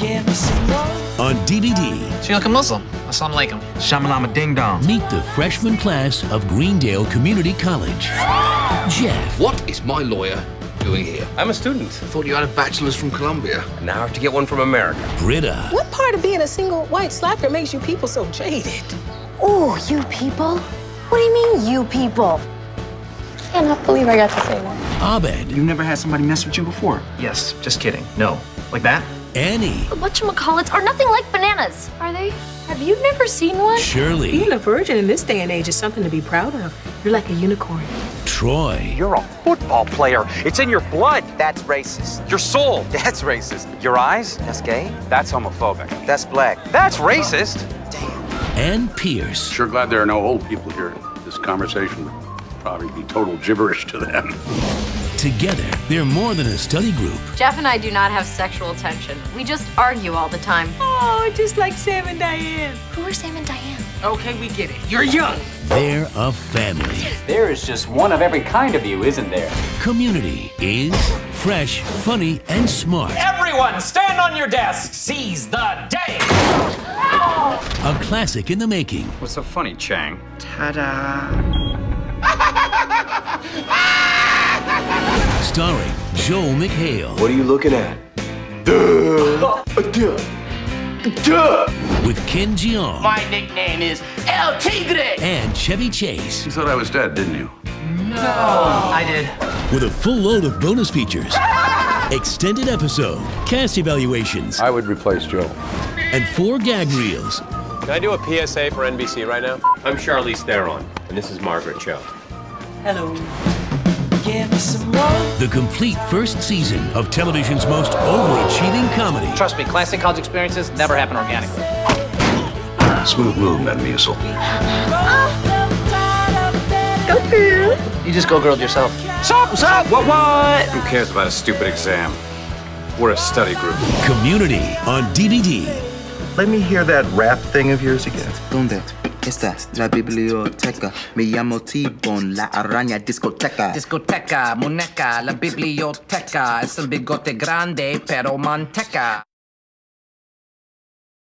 On DVD. So you're like a Muslim. Assalamu alaikum. Shamalama ding dong. Meet the freshman class of Greendale Community College. Jeff. What is my lawyer doing here? I'm a student. I thought you had a bachelor's from Columbia. And now I have to get one from America. Britta. What part of being a single white slacker makes you people so jaded? Oh, you people? What do you mean, you people? I cannot believe I got to say that. Abed. You've never had somebody mess with you before? Yes, just kidding. No. Like that? Annie. Whatchamacallits are nothing like bananas, are they? Have you never seen one? Shirley. Being a virgin in this day and age is something to be proud of. You're like a unicorn. Troy. You're a football player. It's in your blood. That's racist. Your soul. That's racist. Your eyes. That's gay. That's homophobic. That's black. That's racist. Damn. And Pierce. Sure glad there are no old people here. This conversation would probably be total gibberish to them. Together, they're more than a study group. Jeff and I do not have sexual tension. We just argue all the time. Oh, just like Sam and Diane. Who are Sam and Diane? Okay, we get it. You're young. They're a family. There is just one of every kind of you, isn't there? Community is fresh, funny, and smart. Everyone, stand on your desk. Seize the day. A classic in the making. What's so funny, Chang? Ta-da. Starring Joel McHale. What are you looking at? With Ken Jeong. My nickname is El Tigre. And Chevy Chase. You thought I was dead, didn't you? No. I did. With a full load of bonus features. Extended episode. Cast evaluations. I would replace Joe. And 4 gag reels. Can I do a PSA for NBC right now? I'm Charlize Theron, and this is Margaret Cho. Hello. The complete first season of television's most overachieving comedy. Trust me, classic college experiences never happen organically. Smooth move, Metamucil. Go girl. You just go girl yourself. What's up? What? Who cares about a stupid exam? We're a study group. Community on DVD. Let me hear that rap thing of yours again. ¿Dónde está la biblioteca? Me llamo T-Bone, la araña discoteca. Discoteca, muñeca, la biblioteca. Es un bigote grande, pero manteca.